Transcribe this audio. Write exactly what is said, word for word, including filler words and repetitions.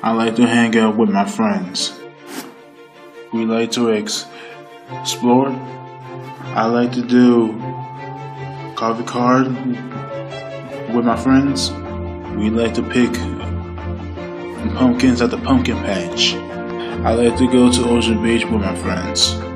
I like to hang out with my friends. We like to ex explore. I like to do coffee card with my friends. We like to pick pumpkins at the pumpkin patch. I like to go to Ocean Beach with my friends.